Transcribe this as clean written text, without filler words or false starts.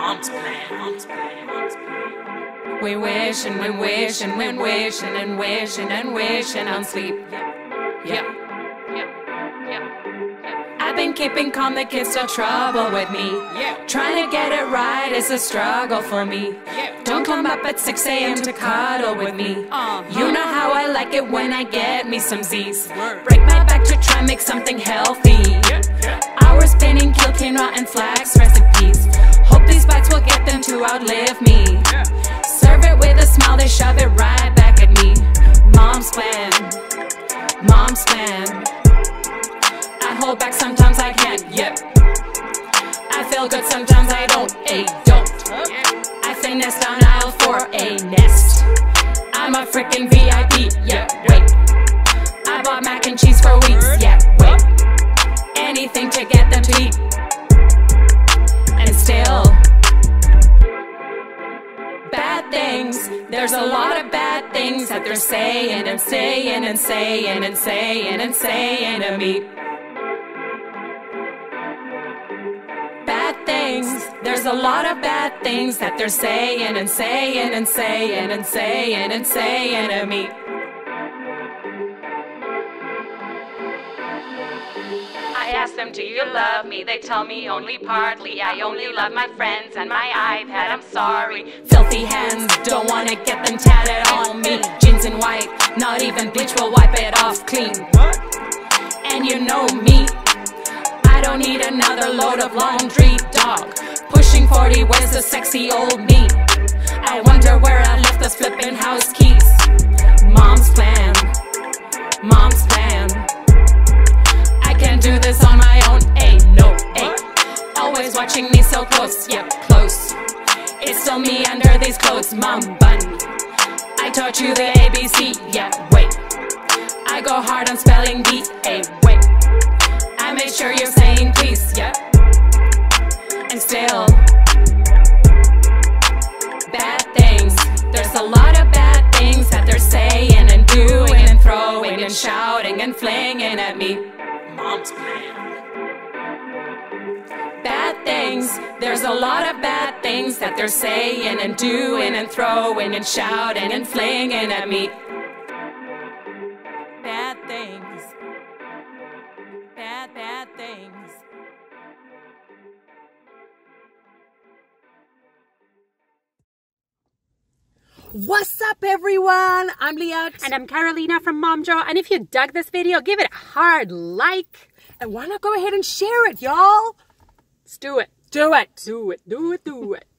Mom's plan. We wishing, we wishing, we wishing and wishing and wishing on sleep. Yeah. I've been keeping calm, the kids still trouble with me. Trying to get it right is a struggle for me. Don't come up at 6 a.m. to cuddle with me. You know how I like it when I get me some Z's. Break my back to try make something healthy. Hours spinning, kill quinoa and flax recipes. Hope these bites will get them to outlive me. Serve it with a smile, they shove it right back at me. Mom's plan, mom's plan. I hold back, sometimes I can't, yep. I feel good, sometimes I don't, don't. I say nest down aisle for a nest. I'm a freaking VIP, yeah, wait. I bought mac and cheese for weeks, yeah, wait. Anything to get them to eat. And still bad things, there's a lot of bad things that they're saying and saying and saying and saying and saying to me. Bad things, there's a lot of bad things that they're saying and saying and saying and saying and saying to me. I ask them, do you love me? They tell me only partly. I only love my friends and my iPad, I'm sorry. Filthy hands, don't wanna get them tatted on me. Jeans in white, not even bleach will wipe it off clean. And you know me, I don't need another load of laundry, dog. Pushing 40, where's the sexy old me? I wonder where I left those flippin' house keys. Mom's plan, mom's plan. I can't do this on my own, no, always watching me so close, yep, close. It's still me under these clothes, mom bun. I taught you the ABC, yeah, wait. I go hard on spelling D-A, wait. I made sure you're saying please, yeah. And still bad things, there's a lot of bad things that they're saying and doing and throwing and shouting and flinging at me. Mom's plan. Bad things, there's a lot of bad things that they're saying and doing and throwing and shouting and flinging at me. Bad things, bad things. What's up, everyone? I'm Liat. And I'm Carolina from Momjo. And if you dug this video, give it a hard like. And why not go ahead and share it, y'all? Let's do it. Do it. Do it. Do it. Do it.